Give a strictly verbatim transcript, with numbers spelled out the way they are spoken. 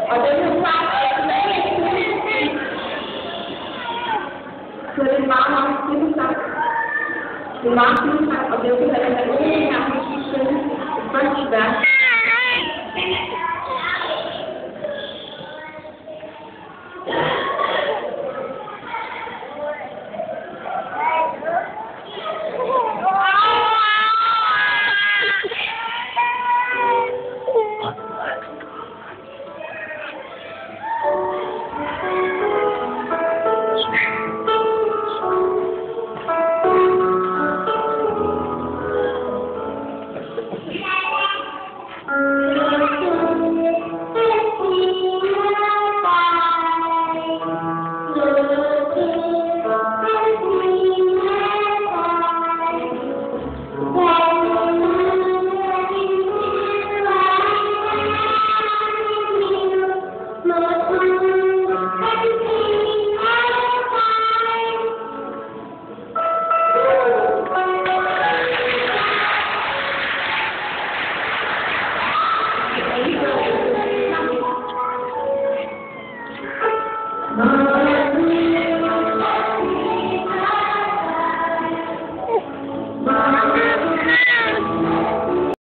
Og den er klar. Så det er en meget, meget fin sang. Det er en meget fin sang, og det er jo det, der er en her. Det er første vers.